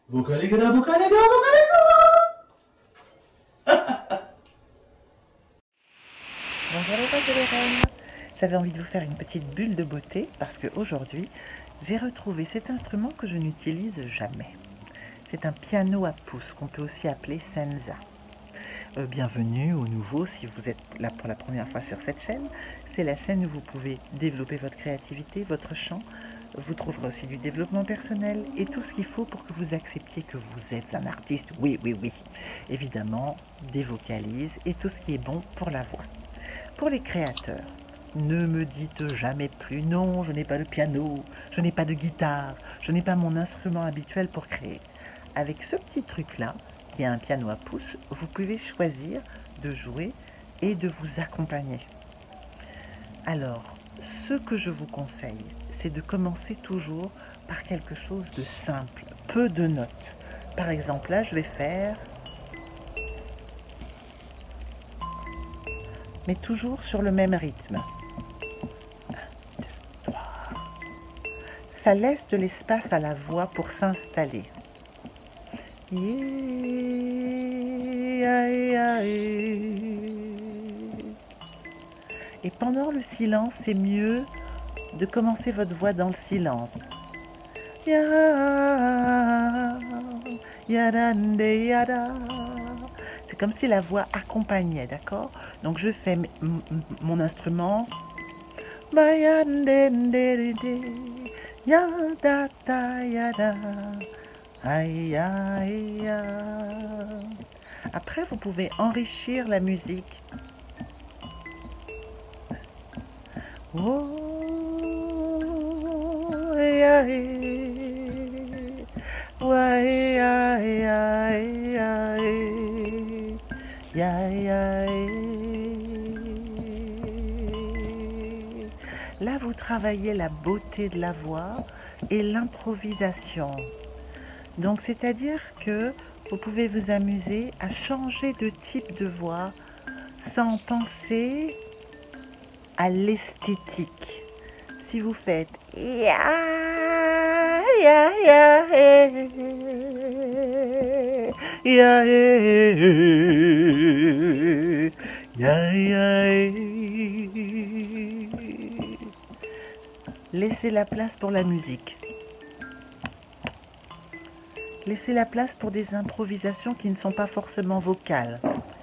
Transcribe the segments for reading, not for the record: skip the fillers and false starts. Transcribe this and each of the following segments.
Vocaligara, vocaligara, vocaligara. Bonjour les roses et les reines. J'avais envie de vous faire une petite bulle de beauté parce qu'aujourd'hui, j'ai retrouvé cet instrument que je n'utilise jamais. C'est un piano à pouce qu'on peut aussi appeler senza. Bienvenue aux nouveaux si vous êtes là pour la première fois sur cette chaîne. C'est la chaîne où vous pouvez développer votre créativité, votre chant. Vous trouverez aussi du développement personnel et tout ce qu'il faut pour que vous acceptiez que vous êtes un artiste. Oui, oui, oui. Évidemment, des vocalises et tout ce qui est bon pour la voix. Pour les créateurs, ne me dites jamais plus non, je n'ai pas de piano, je n'ai pas de guitare, je n'ai pas mon instrument habituel pour créer. Avec ce petit truc-là, qui est un piano à pouce, vous pouvez choisir de jouer et de vous accompagner. Alors, ce que je vous conseille, c'est de commencer toujours par quelque chose de simple, peu de notes. Par exemple, là, je vais faire... mais toujours sur le même rythme. 1, 2, 3. Ça laisse de l'espace à la voix pour s'installer. Et pendant le silence, c'est mieux de commencer votre voix dans le silence. C'est comme si la voix accompagnait, d'accord? Donc je fais mon instrument. Après, vous pouvez enrichir la musique. Là, vous travaillez la beauté de la voix et l'improvisation. Donc, c'est-à-dire que vous pouvez vous amuser à changer de type de voix sans penser à l'esthétique. Si vous faites laissez la place pour la musique. Laissez la place pour des improvisations qui ne sont pas forcément vocales.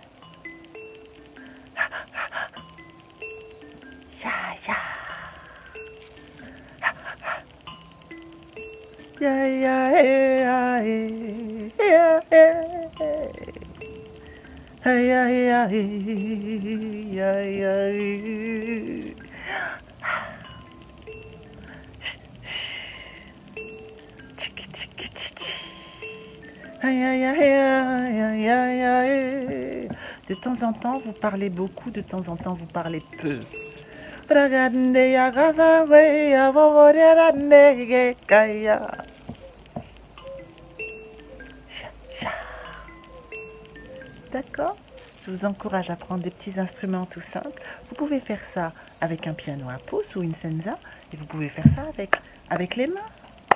De temps en temps, vous parlez beaucoup, de temps en temps, vous parlez peu. D'accord? Je vous encourage à prendre des petits instruments tout simples. Vous pouvez faire ça avec un piano à pouce ou une senza, et vous pouvez faire ça avec les mains.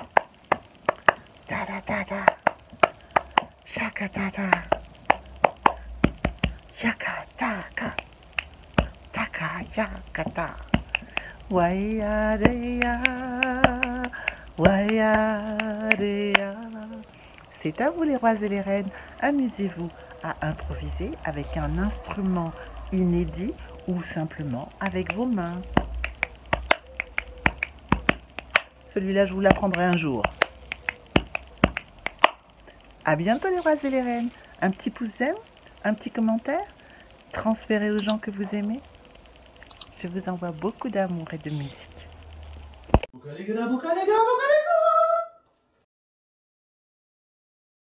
Da da da da. Shaka da da. Yaka taka. Taka yaka ta. Waya deya. Waya deya. C'est à vous les rois et les reines. Amusez-vous à improviser avec un instrument inédit ou simplement avec vos mains. Celui-là, je vous l'apprendrai un jour. À bientôt les rois et les reines. Un petit pouce j'aime, un petit commentaire, transférez aux gens que vous aimez. Je vous envoie beaucoup d'amour et de musique. Vocaligara, vocaligara, vocaligara.